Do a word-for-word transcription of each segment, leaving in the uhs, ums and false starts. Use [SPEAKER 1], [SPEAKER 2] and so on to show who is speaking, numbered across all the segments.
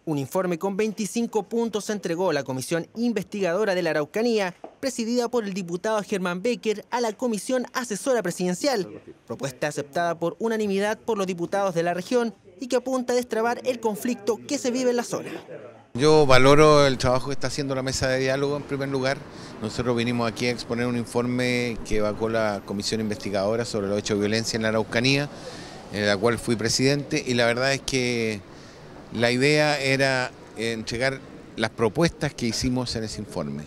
[SPEAKER 1] Un informe con veinticinco puntos se entregó la Comisión Investigadora de la Araucanía, presidida por el diputado Germán Becker, a la Comisión Asesora Presidencial, propuesta aceptada por unanimidad por los diputados de la región y que apunta a destrabar el conflicto que se vive en la zona.
[SPEAKER 2] Yo valoro el trabajo que está haciendo la mesa de diálogo en primer lugar. Nosotros vinimos aquí a exponer un informe que evacuó la Comisión Investigadora sobre los hechos de violencia en la Araucanía, en la cual fui presidente, y la verdad es que la idea era entregar las propuestas que hicimos en ese informe.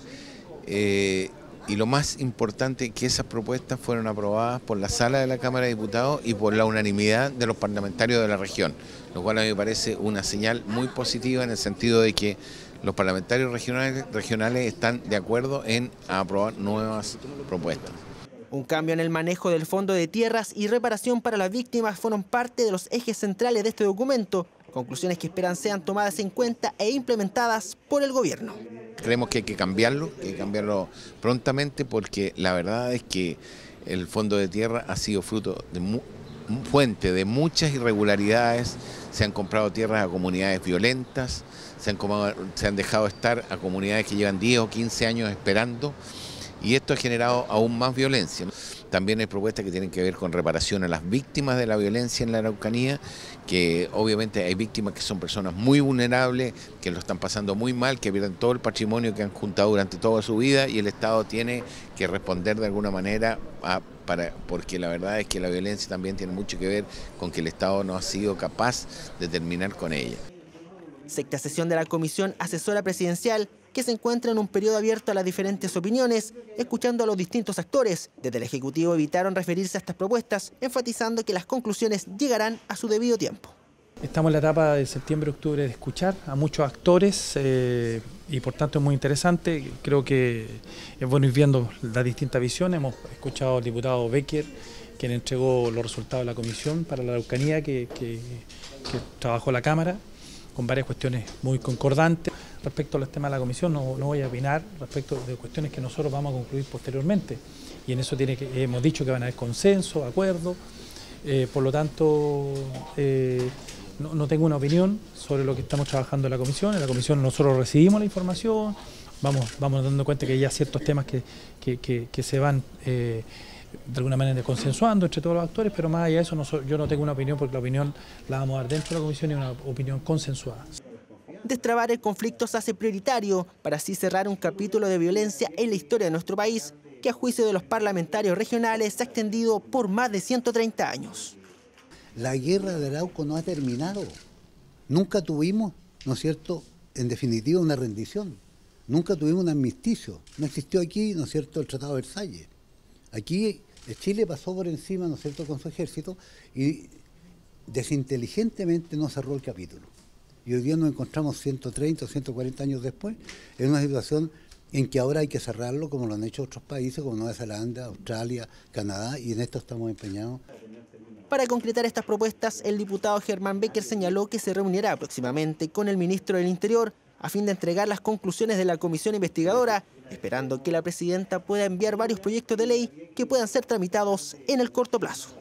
[SPEAKER 2] Eh, y lo más importante, que esas propuestas fueron aprobadas por la Sala de la Cámara de Diputados y por la unanimidad de los parlamentarios de la región, lo cual a mí me parece una señal muy positiva en el sentido de que los parlamentarios regionales, regionales están de acuerdo en aprobar nuevas propuestas.
[SPEAKER 1] Un cambio en el manejo del Fondo de Tierras y reparación para las víctimas fueron parte de los ejes centrales de este documento, conclusiones que esperan sean tomadas en cuenta e implementadas por el gobierno.
[SPEAKER 2] Creemos que hay que cambiarlo, que hay que cambiarlo prontamente, porque la verdad es que el Fondo de Tierra ha sido fruto de mu fuente de muchas irregularidades. Se han comprado tierras a comunidades violentas, se han, comado, se han dejado estar a comunidades que llevan diez o quince años esperando, y esto ha generado aún más violencia. También hay propuestas que tienen que ver con reparación a las víctimas de la violencia en la Araucanía, que obviamente hay víctimas que son personas muy vulnerables, que lo están pasando muy mal, que pierden todo el patrimonio que han juntado durante toda su vida, y el Estado tiene que responder de alguna manera, a, para, porque la verdad es que la violencia también tiene mucho que ver con que el Estado no ha sido capaz de terminar con ella.
[SPEAKER 1] Sexta sesión de la Comisión Asesora Presidencial, que se encuentra en un periodo abierto a las diferentes opiniones, escuchando a los distintos actores. Desde el Ejecutivo evitaron referirse a estas propuestas, enfatizando que las conclusiones llegarán a su debido tiempo.
[SPEAKER 3] Estamos en la etapa de septiembre-octubre de escuchar a muchos actores eh, y por tanto es muy interesante. Creo que es bueno ir viendo las distintas visiones. Hemos escuchado al diputado Becker, quien entregó los resultados de la Comisión para la Araucanía que, que, que trabajó la Cámara, con varias cuestiones muy concordantes. Respecto a los temas de la comisión, no, no voy a opinar respecto de cuestiones que nosotros vamos a concluir posteriormente. Y en eso tiene que, hemos dicho que van a haber consenso, acuerdo. Eh, por lo tanto, eh, no, no tengo una opinión sobre lo que estamos trabajando en la comisión. En la comisión nosotros recibimos la información, vamos, vamos dando cuenta que hay ya ciertos temas que, que, que, que se van eh, de alguna manera consensuando entre todos los actores, pero más allá de eso no, yo no tengo una opinión, porque la opinión la vamos a dar dentro de la comisión y una opinión consensuada.
[SPEAKER 1] Destrabar el conflicto se hace prioritario para así cerrar un capítulo de violencia en la historia de nuestro país, que a juicio de los parlamentarios regionales se ha extendido por más de ciento treinta años.
[SPEAKER 4] La guerra de Arauco no ha terminado. Nunca tuvimos, ¿no es cierto?, en definitiva una rendición. Nunca tuvimos un armisticio. No existió aquí, ¿no es cierto?, el Tratado de Versalles. Aquí Chile pasó por encima, ¿no es cierto?, con su ejército y desinteligentemente no cerró el capítulo. Y hoy día nos encontramos ciento treinta o ciento cuarenta años después en una situación en que ahora hay que cerrarlo, como lo han hecho otros países como Nueva Zelanda, Australia, Canadá, y en esto estamos empeñados.
[SPEAKER 1] Para concretar estas propuestas, el diputado Germán Becker señaló que se reunirá próximamente con el ministro del Interior a fin de entregar las conclusiones de la comisión investigadora, esperando que la presidenta pueda enviar varios proyectos de ley que puedan ser tramitados en el corto plazo.